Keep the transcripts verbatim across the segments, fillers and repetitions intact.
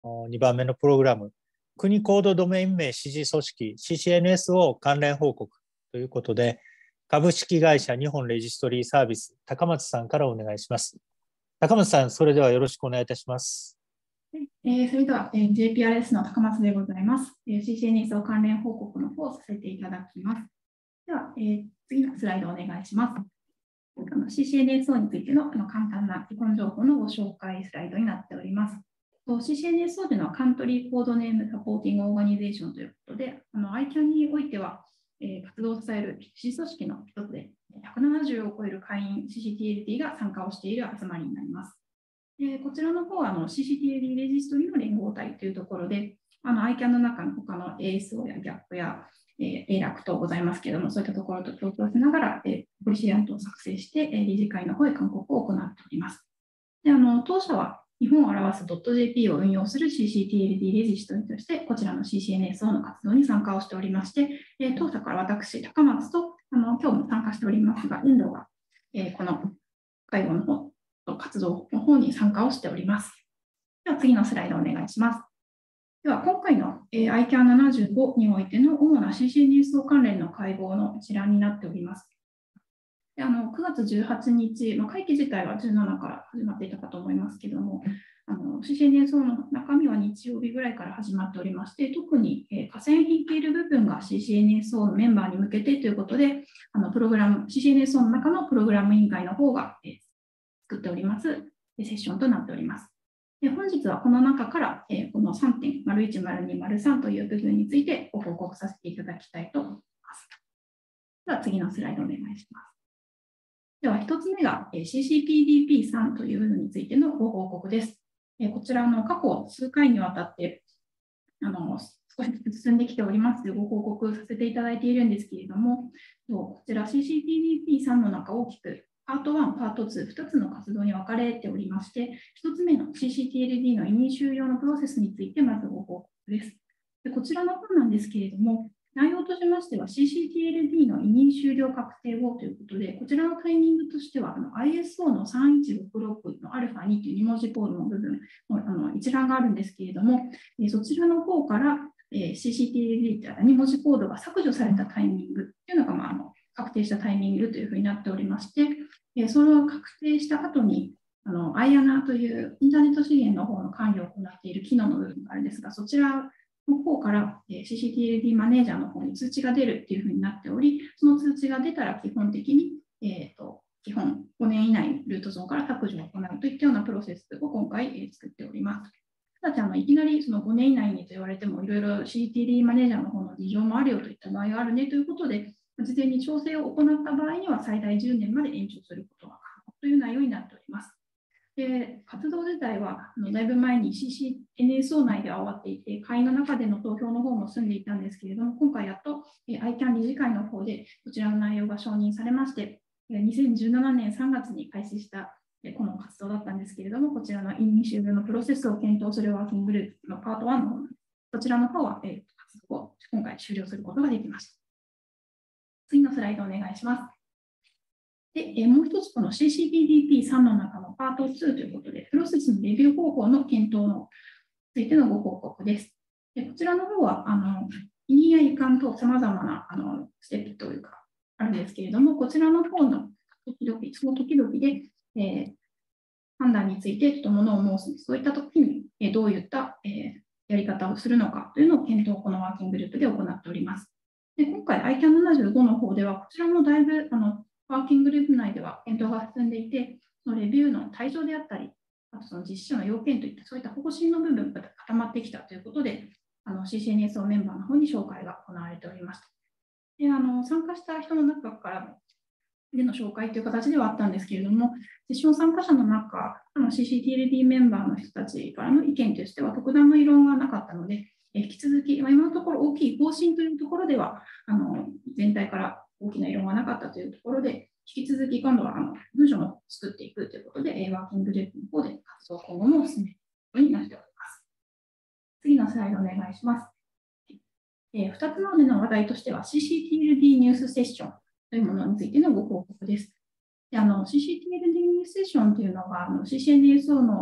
にばんめのプログラム、国コードドメイン名支持組織 シーシーエヌエスオー 関連報告ということで、株式会社日本レジストリーサービス、高松さんからお願いします。高松さん、それではよろしくお願いいたします。 えー、それでは、えー、ジェイピーアールエス の高松でございます。えー、シーシーエヌエスオー 関連報告の方をさせていただきます。では、えー、次のスライドをお願いします。あの シーシーエヌエスオー についてのあの簡単な基本情報のご紹介スライドになっております。シーシーエヌエスオー というのはカントリーコードネームサポーティングオーガニゼーションということで、あの アイキャン においては、えー、活動を支える支持組織の一つで、ひゃくななじゅうを超える会員 シーシーティーエルディー が参加をしている集まりになります。でこちらの方はあの シーシーティーエルディー レジストリの連合体というところで、あの アイキャン の中の他の エーエスオー や ギャップ や、えー、エーラック 等ございますけれども、そういったところと協調しながら、えー、ポリシー案を作成して、えー、理事会の方へ勧告を行っております。であの当社は日本を表す .jp を運用する シーシーティーエルディー レジストリとして、こちらの シーシーエヌエスオー の活動に参加をしておりまして、えー、当社から私、高松とあの今日も参加しておりますが、遠藤が、えー、この会合の方活動の方に参加をしております。では次のスライドをお願いします。では今回の アイキャンななじゅうご においての主な シーシーエヌエスオー 関連の会合の一覧になっております。であのくがつじゅうはちにち、まあ、会期自体はじゅうしちから始まっていたかと思いますけれども、あの シーシーエヌエスオー の中身は日曜日ぐらいから始まっておりまして、特に、えー、河川引いる部分が シーシーエヌエスオー のメンバーに向けてということで、あのプログラム シーシーエヌエスオー の中のプログラム委員会の方が、えー作っておりますセッションとなっております。で本日はこの中から、えー、この さんてんまるいちまるにまるさん という部分についてご報告させていただきたいと思います。では次のスライドお願いします。ではひとつめが シーシーピーディーピーさん という部分についてのご報告です。えー、こちらの過去数回にわたってあの少しずつ進んできておりますご報告させていただいているんですけれども、こちら シーシーピーディーピーさん の中大きくパートワン、パートツー、ふたつの活動に分かれておりまして、ひとつめの シーシーティーエルディー の委任終了のプロセスについてまずご報告です。でこちらの方なんですけれども、内容としましては シーシーティーエルディー の委任終了確定後ということで、こちらのタイミングとしてはあの アイエスオー のさんいちろくろくの アルファに というに文字コードの部分のあの一覧があるんですけれども、そちらの方から、えー、シーシーティーエルディー というに文字コードが削除されたタイミングというのが、まあ、あの確定したタイミングというふうになっておりまして、それを確定した後に、あの アイアナ というインターネット資源の方の管理を行っている機能の部分があるんですが、そちらの方から シーシーティーエルディー マネージャーの方に通知が出るというふうになっており、その通知が出たら基本的に、えー、と基本ごねん以内にルートゾーンから削除を行うといったようなプロセスを今回作っております。ただしあのいきなりそのごねん以内にと言われても、いろいろ シーティーエルディー マネージャーの方の事情もあるよといった場合があるねということで、事前に調整を行った場合には最大じゅうねんまで延長することが可能という内容になっております。で活動自体はあのだいぶ前に シーシーエヌエスオー 内では終わっていて、会員の中での投票の方も済んでいたんですけれども、今回やっと アイキャン 理事会の方でこちらの内容が承認されまして、にせんじゅうななねんさんがつに開始したこの活動だったんですけれども、こちらの委任終了のプロセスを検討するワーキンググループのパートワンの方、こちらの方は活動を今回終了することができました。次のスライドお願いします。で、えもう一つ、この シーシーピーディーピーさん の中のパートツーということで、プロセスのレビュー方法の検討についてのご報告です。でこちらの方は、あの委任や移管とさまざまなあのステップというか、あるんですけれども、こちらの方の時々、その時々で、えー、判断についてちょっとものを申す、そういったときに、えー、どういった、えー、やり方をするのかというのを検討をこのワーキンググループで行っております。で今回、アイキャンななじゅうご の方では、こちらもだいぶあのワーキンググループ内では検討が進んでいて、そのレビューの対象であったり、あとその実施者の要件といった、そういった方針の部分が固まってきたということで、あの シーシーエヌエスオー メンバーの方に紹介が行われておりました。であの参加した人の中からでの紹介という形ではあったんですけれども、セッション参加者の中、あの シーシーティーエルディー メンバーの人たちからの意見としては、特段の異論がなかったので、引き続き、今のところ大きい方針というところでは、あの全体から大きな異論がなかったというところで、引き続き今度はあの文書も作っていくということで、ワーキンググループの方で活動今後も進めることになっております。次のスライドお願いします。えー、ふたつの話題としては、シーシーティーエルディー ニュースセッションというものについてのご報告です。であの シーシーティーエルディー ニュースセッションというのは、あの シーシーエヌエスオー の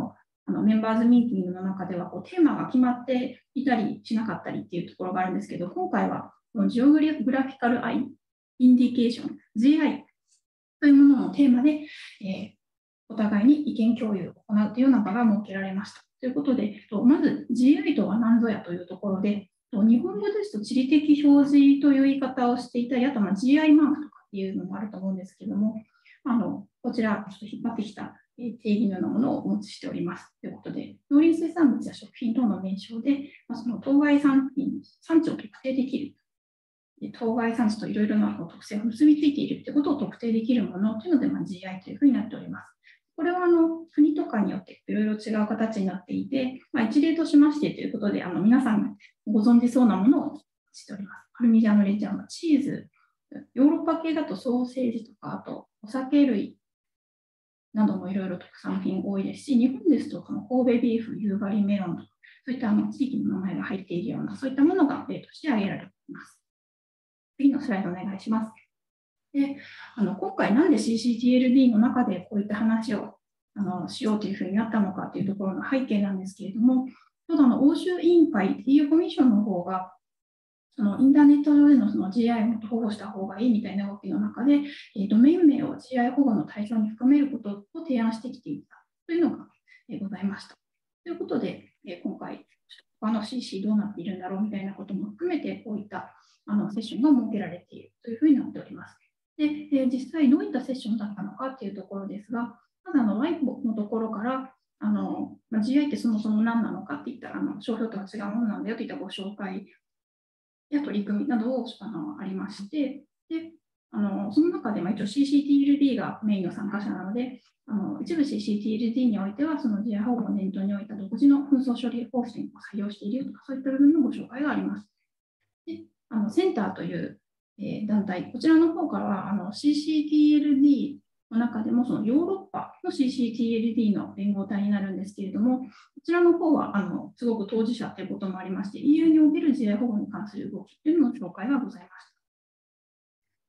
あのメンバーズミーティングの中ではこうテーマが決まっていたりしなかったりっていうところがあるんですけど、今回はこのジオグラフィカルアイインディケーション ジーアイ というもののテーマで、えー、お互いに意見共有を行うというような場が設けられました。ということで、まず ジーアイ とは何ぞやというところで、日本語ですと地理的表示という言い方をしていたり、あとまあ ジーアイ マークとかっていうのもあると思うんですけども、あのこちらちょっと引っ張ってきた定義のようなものをお持ちしております。ということで、農林水産物や食品等の名称で、まあ、その当該産品、産地を特定できる。当該産地といろいろな特性が結びついているということを特定できるものというので、まあ、ジーアイ というふうになっております。これはあの国とかによっていろいろ違う形になっていて、まあ、一例としましてということで、あの皆さんがご存じそうなものをしております。パルミジャーノレッジャーノ、チーズ、ヨーロッパ系だとソーセージとか、あとお酒類などもいろいろ特産品多いですし、日本ですとこの神戸ビーフ、夕張メロンとか、そういったあの地域の名前が入っているような、そういったものが例として挙げられています。次のスライドお願いします。であの今回、なんで シーシーティーエルディー の中でこういった話をあのしようというふうになったのかというところの背景なんですけれども、ちょうどあの欧州委員会、イーユー コミッションの方が、そのインターネット上でのその ジーアイ をもっと保護した方がいいみたいな動きの中で、ドメイン名を ジーアイ 保護の対象に含めることを提案してきていたというのがございました。ということで、今回、他の シーシー どうなっているんだろうみたいなことも含めて、こういったあのセッションが設けられているというふうになっております。で、実際どういったセッションだったのかというところですが、まずあの ワイポ のところから、あの ジーアイ ってそもそも何なのかっていったら、あの商標とは違うものなんだよといったご紹介や取り組みなどをあのありまして、であのその中で、まあ、一応 シーシーティーエルディー がメインの参加者なので、あの一部 シーシーティーエルディー においては、その ジーアイ 保護を念頭に置いた独自の紛争処理方針を採用しているとか、そういった部分のご紹介があります。であのセンターという、えー、団体、こちらの方からはあの シーシーティーエルディー の中でもそのヨーロッパの シーシーティーエルディー の連合体になるんですけれども、こちらの方はあのすごく当事者ということもありまして、イーユー における ジーアイ 保護に関する動きというのの紹介がございました。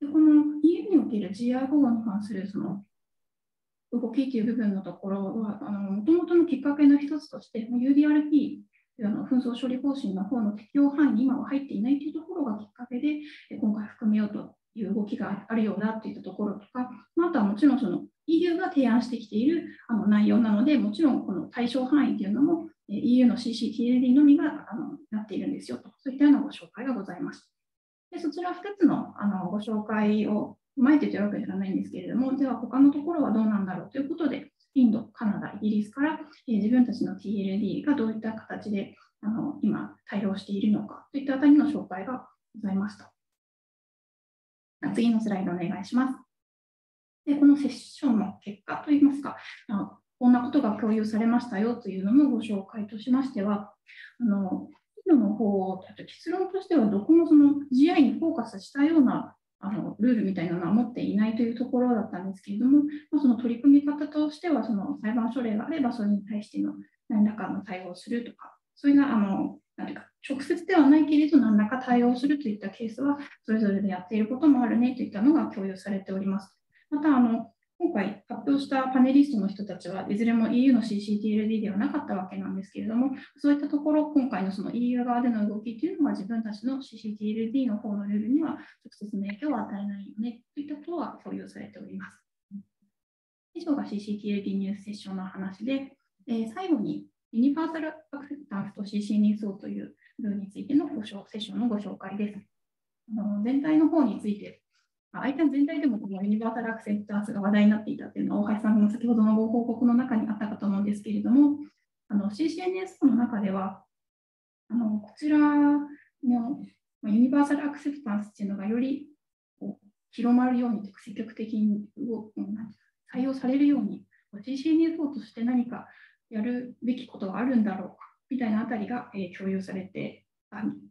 でこの イーユー における ジーアイ 保護に関するその動きという部分のところは、もともとのきっかけの一つとして、ユーディーアールピー、あの紛争処理方針の方の適用範囲に今は入っていないというところがきっかけで、今回含めようという動きがあるようだといったところとか、あとはもちろんその イーユー が提案してきているあの内容なので、もちろんこの対象範囲というのも イーユー の シーシーティーエルディー のみがあのなっているんですよと、そういったようなご紹介がございました。でそちらふたつのあのご紹介を踏まえてというわけではないんですけれども、では他のところはどうなんだろうということで、インド、カナダ、イギリスから、えー、自分たちの ティーエルディー がどういった形であの今対応しているのかといったあたりの紹介がございました。次のスライドお願いします。でこのセッションの結果といいますか、あのこんなことが共有されましたよというののご紹介としましては、あのインドの方、結論としてはどこもその ジーアイ にフォーカスしたようなあのルールみたいなのは持っていないというところだったんですけれども、まあ、その取り組み方としては、その裁判所例があれば、それに対しての何らかの対応をするとか、それがあの何ていうか直接ではないけれど、何らか対応するといったケースは、それぞれでやっていることもあるねといったのが共有されております。またあの今回発表したパネリストの人たちはいずれも イーユー の シーシーティーエルディー ではなかったわけなんですけれども、そういったところ、今回のその イーユー 側での動きというのが自分たちの シーシーティーエルディー の方のルールには直接の影響を与えないよねといったことは共有されております。以上が シーシーティーエルディー ニュースセッションの話で、えー、最後にユニバーサルアクセプタンスと シーシー ニュースをというルールについてのごセッションのご紹介です。あの全体の方についてアイキャン全体でもこのユニバーサルアクセプタンスが話題になっていたというのは、大橋さんの先ほどのご報告の中にあったかと思うんですけれども、あの シーシーエヌエス の中では、あのこちらのユニバーサルアクセプタンスというのがより広まるように、積極的に採用されるように、シーシーエヌエス として何かやるべきことがあるんだろうかみたいなあたりが共有されて、あの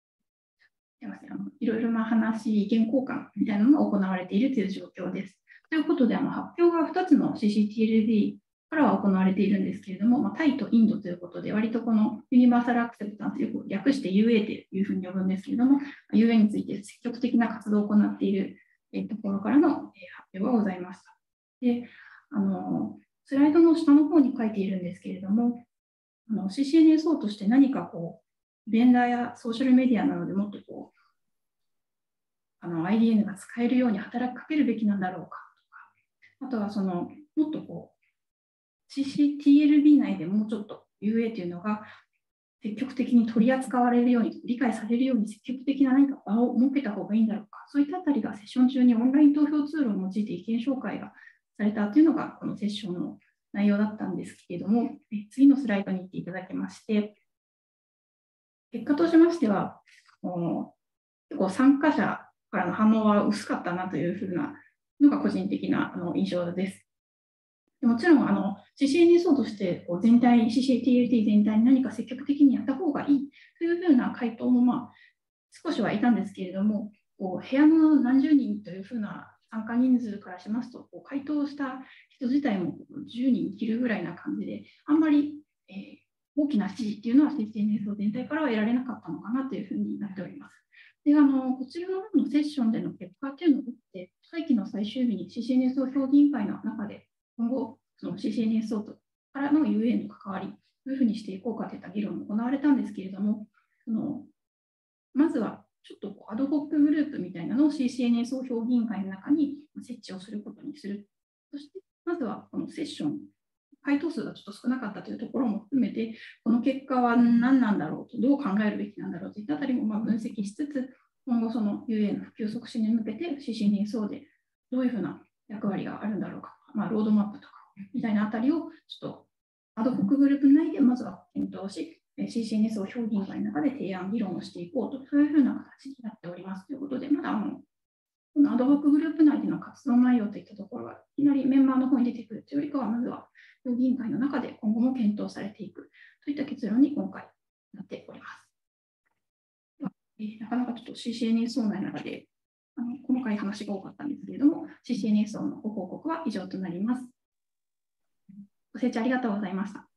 いろいろな話、意見交換みたいなのが行われているという状況です。ということで、あの発表がふたつの シーシーティーエルディー からは行われているんですけれども、まあ、タイとインドということで、割とこのユニバーサルアクセプタンス、よく略して ユーエー というふうに呼ぶんですけれども、ユーエー について積極的な活動を行っているところからの発表がございました。であのスライドの下の方に書いているんですけれども、あの シーシーエヌエスオー として何かこう、ベンダーやソーシャルメディアなどでもっとこう、あの アイディーエヌ が使えるように働きかけるべきなんだろうかとか、あとはそのもっとこう、シーシーティーエルビー 内でもうちょっと ユーエー というのが積極的に取り扱われるように、理解されるように積極的な何か場を設けた方がいいんだろうか、そういったあたりがセッション中にオンライン投票ツールを用いて意見紹介がされたというのがこのセッションの内容だったんですけれども、次のスライドに行っていただきまして、結果としましては、結構参加者からの反応は薄かったなというふうなのが個人的なあの印象です。もちろんあの シーシーエヌエスオー としてこう全体、シーシーティーエルティー 全体に何か積極的にやった方がいいというふうな回答もまあ少しはいたんですけれども、こう部屋の何十人というふうな参加人数からしますと、こう回答した人自体もじゅうにん切るぐらいな感じで、あんまり、えー、大きな支持っていうのは シーシーエヌエスオー 全体からは得られなかったのかなというふうになっております。で、あのこちらの方のセッションでの結果というのを打って、会期の最終日に シーシーエヌエスオー 評議員会の中で、今後、その シーシーエヌエスオー からの ユーエー の関わり、どういうふうにしていこうかといった議論も行われたんですけれども、そのまずはちょっとアドホックグループみたいなのを シーシーエヌエスオー 評議員会の中に設置をすることにする。そして、まずはこのセッション、回答数がちょっと少なかったというところも含めて、この結果は何なんだろうと、どう考えるべきなんだろうといったあたりもまあ分析しつつ、今後その ユーエー の普及促進に向けて シーシーエヌエスオー でどういうふうな役割があるんだろうか、まあ、ロードマップとかみたいなあたりをちょっとアドホックグループ内でまずは検討し、シーシーエヌエスオー 評議員会の中で提案、議論をしていこうと、そういうふうな形になっておりますということで、まだあのこのアドホックグループ内での活動内容といったところは、いきなりメンバーの方に出てくるというよりかは、まずは評議員会の中で今後も検討されていくといった結論に今回なっております。ではえー、なかなかちょっと シーシーエヌエスオー 内の中であの細かい話が多かったんですけれども、シーシーエヌエスオー のご報告は以上となります。ご清聴ありがとうございました。